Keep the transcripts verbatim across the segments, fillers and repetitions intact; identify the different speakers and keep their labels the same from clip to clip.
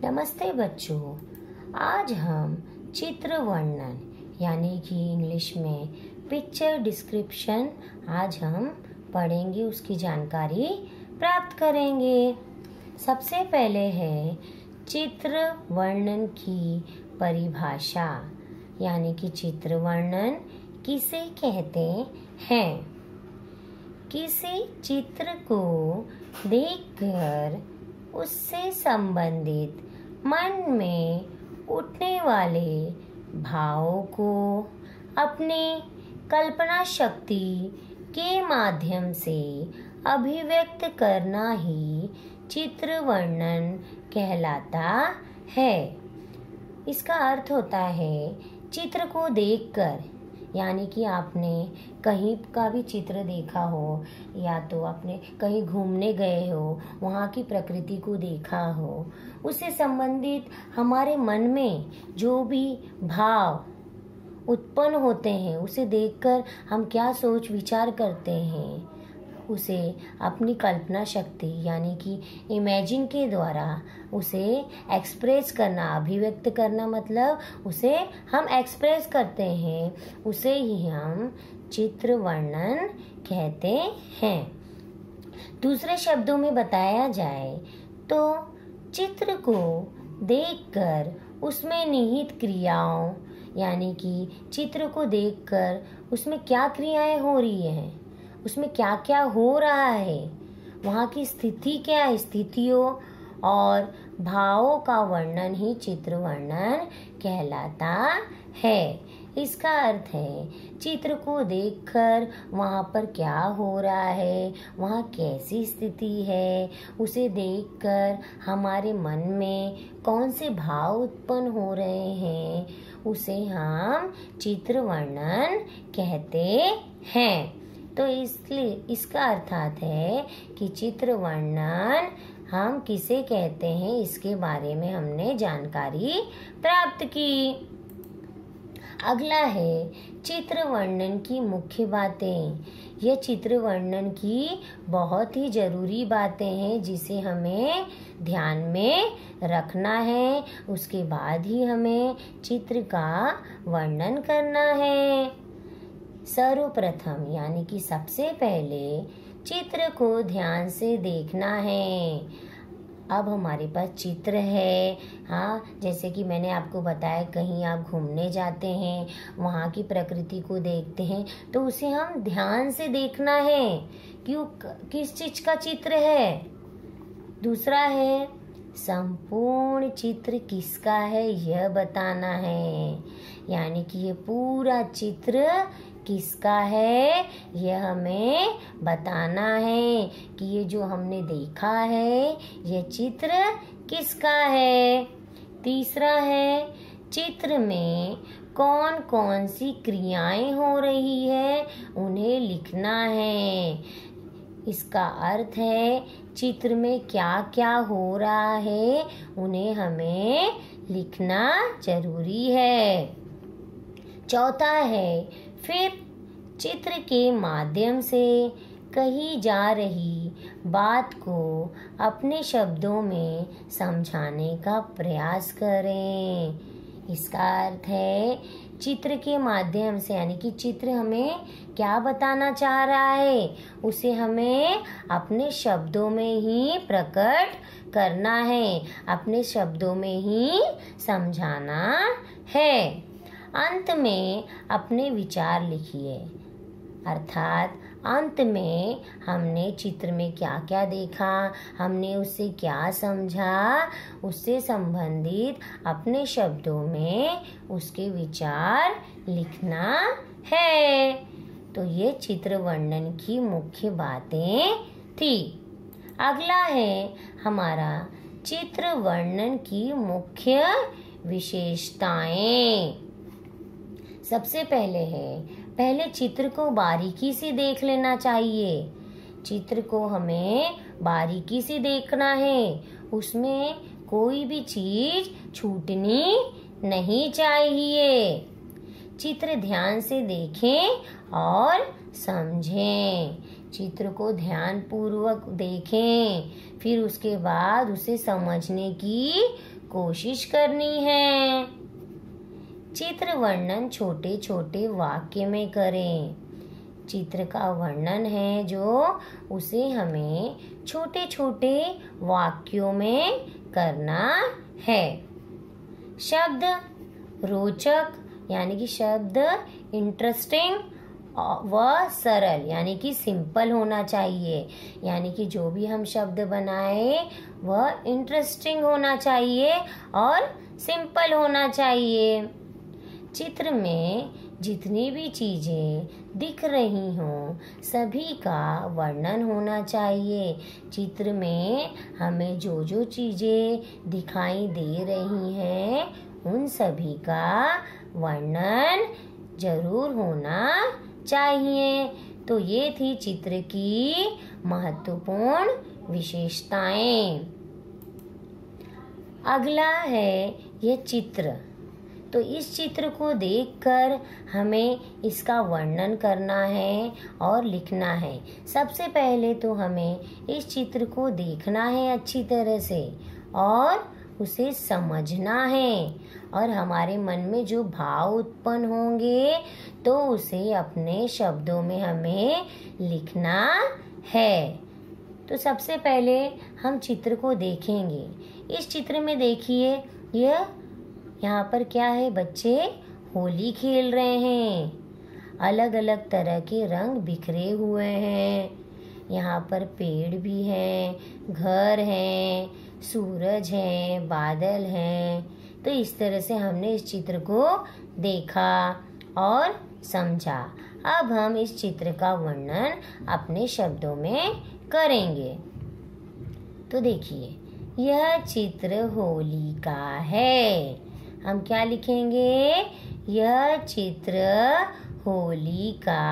Speaker 1: नमस्ते बच्चों, आज हम चित्र वर्णन यानी कि इंग्लिश में पिक्चर डिस्क्रिप्शन आज हम पढ़ेंगे, उसकी जानकारी प्राप्त करेंगे। सबसे पहले है चित्र वर्णन की परिभाषा, यानी कि चित्र वर्णन किसे कहते हैं। किसी चित्र को देखकर उससे संबंधित मन में उठने वाले भावों को अपनी कल्पना शक्ति के माध्यम से अभिव्यक्त करना ही चित्र वर्णन कहलाता है। इसका अर्थ होता है चित्र को देखकर, यानी कि आपने कहीं का भी चित्र देखा हो या तो आपने कहीं घूमने गए हो, वहाँ की प्रकृति को देखा हो, उससे संबंधित हमारे मन में जो भी भाव उत्पन्न होते हैं, उसे देखकर हम क्या सोच विचार करते हैं, उसे अपनी कल्पना शक्ति यानी कि इमेजिन के द्वारा उसे एक्सप्रेस करना, अभिव्यक्त करना, मतलब उसे हम एक्सप्रेस करते हैं, उसे ही हम चित्र वर्णन कहते हैं। दूसरे शब्दों में बताया जाए तो चित्र को देखकर उसमें निहित क्रियाओं, यानी कि चित्र को देखकर उसमें क्या क्रियाएं हो रही हैं, उसमें क्या क्या हो रहा है, वहाँ की स्थिति क्या है, स्थितियों और भावों का वर्णन ही चित्र वर्णन कहलाता है। इसका अर्थ है चित्र को देखकर वहाँ पर क्या हो रहा है, वहाँ कैसी स्थिति है, उसे देखकर हमारे मन में कौन से भाव उत्पन्न हो रहे हैं, उसे हम चित्र वर्णन कहते हैं। तो इसलिए इसका अर्थात है कि चित्र वर्णन हम किसे कहते हैं, इसके बारे में हमने जानकारी प्राप्त की। अगला है चित्र वर्णन की मुख्य बातें। यह चित्र वर्णन की बहुत ही जरूरी बातें हैं जिसे हमें ध्यान में रखना है, उसके बाद ही हमें चित्र का वर्णन करना है। सर्वप्रथम यानी कि सबसे पहले चित्र को ध्यान से देखना है। अब हमारे पास चित्र है, हाँ, जैसे कि मैंने आपको बताया कहीं आप घूमने जाते हैं, वहाँ की प्रकृति को देखते हैं, तो उसे हम ध्यान से देखना है, क्यों, किस चीज का चित्र है। दूसरा है संपूर्ण चित्र किसका है यह बताना है, यानी कि ये पूरा चित्र किसका है यह हमें बताना है कि ये जो हमने देखा है ये चित्र किसका है। तीसरा है चित्र में कौन कौन सी क्रियाएं हो रही है उन्हें लिखना है। इसका अर्थ है चित्र में क्या क्या हो रहा है उन्हें हमें लिखना जरूरी है। चौथा है फिर चित्र के माध्यम से कही जा रही बात को अपने शब्दों में समझाने का प्रयास करें। इसका अर्थ है चित्र के माध्यम से, यानी कि चित्र हमें क्या बताना चाह रहा है उसे हमें अपने शब्दों में ही प्रकट करना है, अपने शब्दों में ही समझाना है। अंत में अपने विचार लिखिए, अर्थात अंत में हमने चित्र में क्या क्या देखा, हमने उससे क्या समझा, उससे संबंधित अपने शब्दों में उसके विचार लिखना है। तो ये चित्र वर्णन की मुख्य बातें थी। अगला है हमारा चित्र वर्णन की मुख्य विशेषताएं। सबसे पहले है पहले चित्र को बारीकी से देख लेना चाहिए। चित्र को हमें बारीकी से देखना है, उसमें कोई भी चीज छूटनी नहीं चाहिए। चित्र ध्यान से देखें और समझें। चित्र को ध्यान पूर्वक देखें, फिर उसके बाद उसे समझने की कोशिश करनी है। चित्र वर्णन छोटे छोटे वाक्य में करें। चित्र का वर्णन है जो उसे हमें छोटे छोटे वाक्यों में करना है। शब्द रोचक यानी कि शब्द इंटरेस्टिंग व सरल यानी कि सिंपल होना चाहिए, यानी कि जो भी हम शब्द बनाए वह इंटरेस्टिंग होना चाहिए और सिंपल होना चाहिए। चित्र में जितनी भी चीजें दिख रही हों सभी का वर्णन होना चाहिए। चित्र में हमें जो जो चीजें दिखाई दे रही हैं उन सभी का वर्णन जरूर होना चाहिए। तो ये थी चित्र की महत्वपूर्ण विशेषताएं। अगला है ये चित्र। तो इस चित्र को देखकर हमें इसका वर्णन करना है और लिखना है। सबसे पहले तो हमें इस चित्र को देखना है अच्छी तरह से और उसे समझना है, और हमारे मन में जो भाव उत्पन्न होंगे तो उसे अपने शब्दों में हमें लिखना है। तो सबसे पहले हम चित्र को देखेंगे। इस चित्र में देखिए, यह यहाँ पर क्या है, बच्चे होली खेल रहे हैं। अलग अलग तरह के रंग बिखरे हुए हैं। यहाँ पर पेड़ भी हैं, घर हैं, सूरज है, बादल हैं। तो इस तरह से हमने इस चित्र को देखा और समझा। अब हम इस चित्र का वर्णन अपने शब्दों में करेंगे। तो देखिए, यह चित्र होली का है। हम क्या लिखेंगे? यह चित्र होली का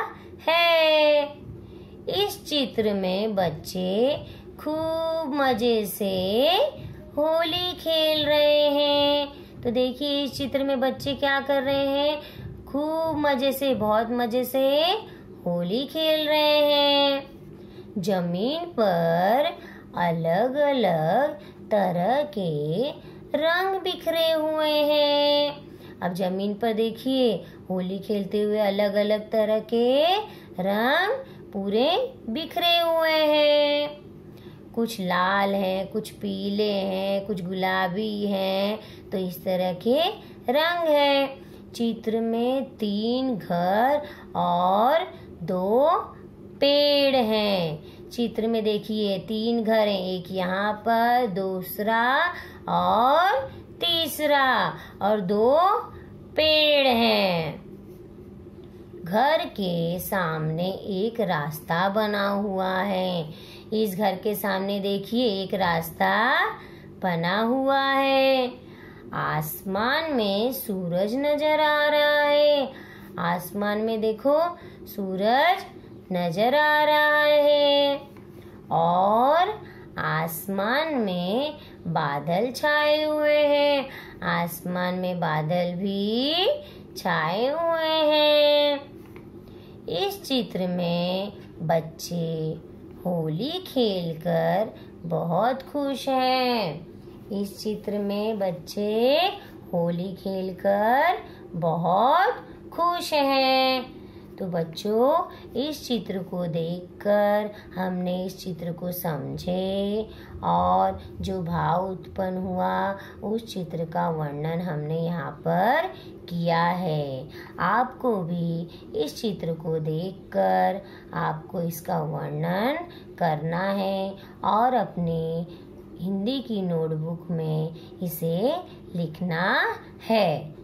Speaker 1: है। इस चित्र में बच्चे खूब मजे से होली खेल रहे हैं। तो देखिए, इस चित्र में बच्चे क्या कर रहे हैं? खूब मजे से, बहुत मजे से होली खेल रहे हैं। जमीन पर अलग अलग तरह के रंग बिखरे हुए हैं। अब जमीन पर देखिए, होली खेलते हुए अलग अलग तरह के रंग पूरे बिखरे हुए हैं। कुछ लाल हैं, कुछ पीले हैं, कुछ गुलाबी हैं। तो इस तरह के रंग हैं। चित्र में तीन घर और दो पेड़ हैं। चित्र में देखिए, तीन घर हैं, एक यहाँ पर, दूसरा और तीसरा, और दो पेड़ हैं। घर के सामने एक रास्ता बना हुआ है। इस घर के सामने देखिए, एक रास्ता बना हुआ है। आसमान में सूरज नजर आ रहा है। आसमान में देखो, सूरज नजर आ रहा है और आसमान में बादल छाए हुए हैं। आसमान में बादल भी छाए हुए हैं। इस चित्र में बच्चे होली खेलकर बहुत खुश हैं। इस चित्र में बच्चे होली खेलकर बहुत खुश हैं। तो बच्चों, इस चित्र को देखकर हमने इस चित्र को समझे और जो भाव उत्पन्न हुआ उस चित्र का वर्णन हमने यहाँ पर किया है। आपको भी इस चित्र को देखकर आपको इसका वर्णन करना है और अपने हिंदी की नोटबुक में इसे लिखना है।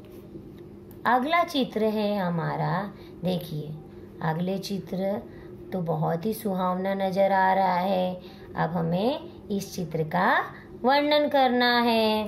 Speaker 1: अगला चित्र है हमारा, देखिए अगले चित्र तो बहुत ही सुहावना नजर आ रहा है। अब हमें इस चित्र का वर्णन करना है।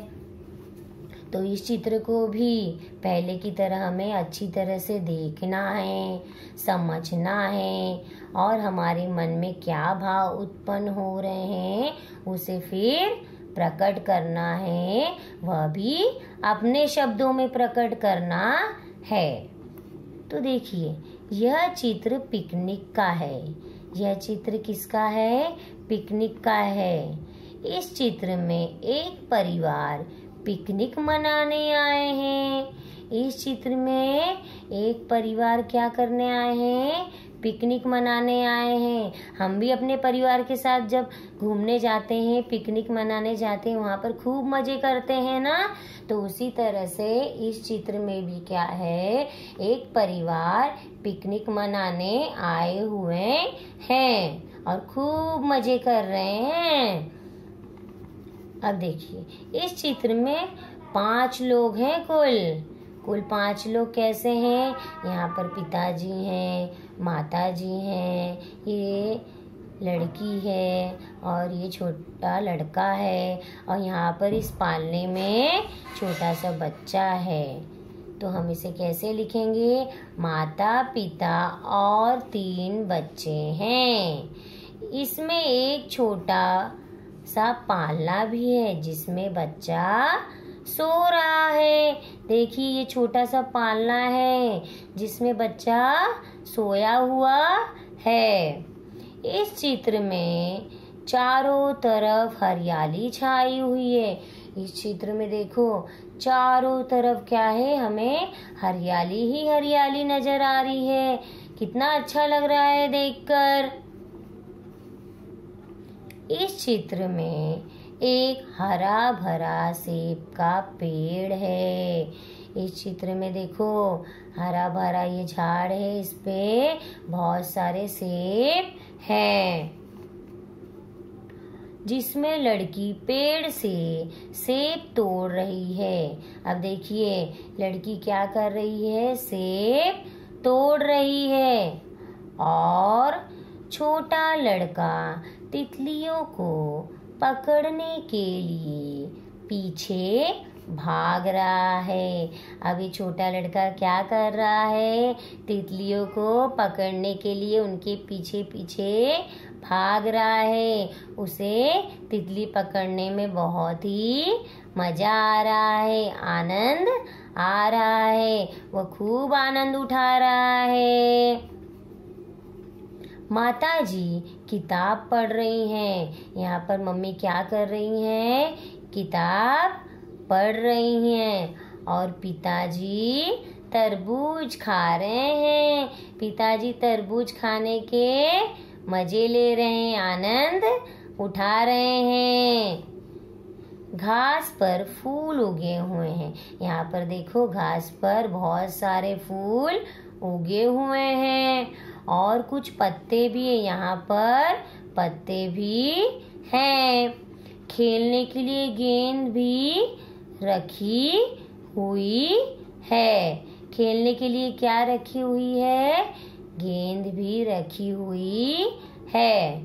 Speaker 1: तो इस चित्र को भी पहले की तरह हमें अच्छी तरह से देखना है, समझना है और हमारे मन में क्या भाव उत्पन्न हो रहे हैं उसे फिर प्रकट करना है, वह भी अपने शब्दों में प्रकट करना है। तो देखिए, यह चित्र पिकनिक का है। यह चित्र किसका है? पिकनिक का है। इस चित्र में एक परिवार पिकनिक मनाने आए हैं। इस चित्र में एक परिवार क्या करने आए हैं? पिकनिक मनाने आए हैं। हम भी अपने परिवार के साथ जब घूमने जाते हैं, पिकनिक मनाने जाते हैं, वहाँ पर खूब मजे करते हैं ना। तो उसी तरह से इस चित्र में भी क्या है? एक परिवार पिकनिक मनाने आए हुए हैं और खूब मजे कर रहे हैं। अब देखिए, इस चित्र में पांच लोग हैं कुल कुल पांच लोग कैसे हैं? यहाँ पर पिताजी हैं, माताजी हैं, ये लड़की है और ये छोटा लड़का है और यहाँ पर इस पालने में छोटा सा बच्चा है। तो हम इसे कैसे लिखेंगे? माता, पिता और तीन बच्चे हैं। इसमें एक छोटा सा पालना भी है जिसमें बच्चा सो रहा है। देखिए, ये छोटा सा पालना है जिसमें बच्चा सोया हुआ है। इस चित्र में चारों तरफ हरियाली छाई हुई है। इस चित्र में देखो, चारों तरफ क्या है? हमें हरियाली ही हरियाली नजर आ रही है। कितना अच्छा लग रहा है देखकर। इस चित्र में एक हरा भरा सेब का पेड़ है। इस चित्र में देखो, हरा भरा ये झाड़ है, इस पे बहुत सारे सेब हैं, जिसमें लड़की पेड़ से सेब तोड़ रही है। अब देखिए, लड़की क्या कर रही है? सेब तोड़ रही है और छोटा लड़का तितलियों को पकड़ने के लिए पीछे भाग रहा है। अब ये छोटा लड़का क्या कर रहा है? तितलियों को पकड़ने के लिए उनके पीछे पीछे भाग रहा है। उसे तितली पकड़ने में बहुत ही मजा आ रहा है, आनंद आ रहा है, वो खूब आनंद उठा रहा है। माता जी किताब पढ़ रही हैं। यहाँ पर मम्मी क्या कर रही हैं? किताब पढ़ रही हैं। और पिताजी तरबूज खा रहे हैं। पिताजी तरबूज खाने के मजे ले रहे हैं, आनंद उठा रहे हैं। घास पर फूल उगे हुए हैं। यहाँ पर देखो, घास पर बहुत सारे फूल उगे हुए हैं और कुछ पत्ते भी है। यहाँ पर पत्ते भी हैं। खेलने के लिए गेंद भी रखी हुई है। खेलने के लिए क्या रखी हुई है? गेंद भी रखी हुई है।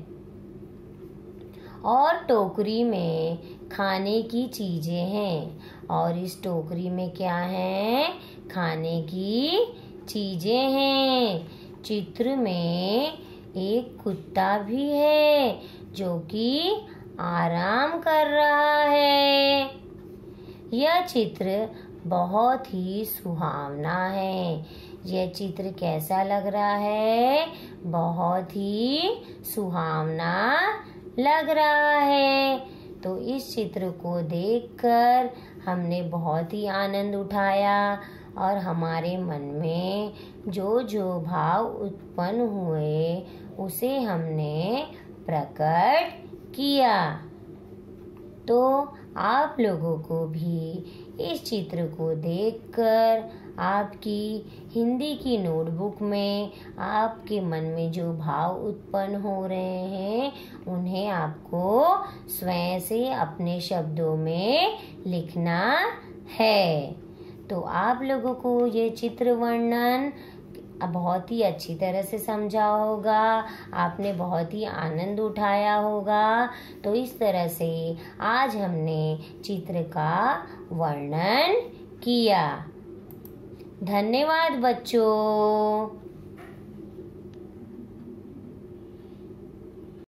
Speaker 1: और टोकरी में खाने की चीजें हैं। और इस टोकरी में क्या है? खाने की चीजें हैं। चित्र में एक कुत्ता भी है जो कि आराम कर रहा है। यह चित्र बहुत ही सुहावना है। यह चित्र कैसा लग रहा है? बहुत ही सुहावना लग रहा है। तो इस चित्र को देखकर हमने बहुत ही आनंद उठाया और हमारे मन में जो जो भाव उत्पन्न हुए उसे हमने प्रकट किया। तो आप लोगों को भी इस चित्र को देखकर आपकी हिंदी की नोटबुक में आपके मन में जो भाव उत्पन्न हो रहे हैं उन्हें आपको स्वयं से अपने शब्दों में लिखना है। तो आप लोगों को ये चित्र वर्णन बहुत ही अच्छी तरह से समझा होगा, आपने बहुत ही आनंद उठाया होगा। तो इस तरह से आज हमने चित्र का वर्णन किया। धन्यवाद बच्चों।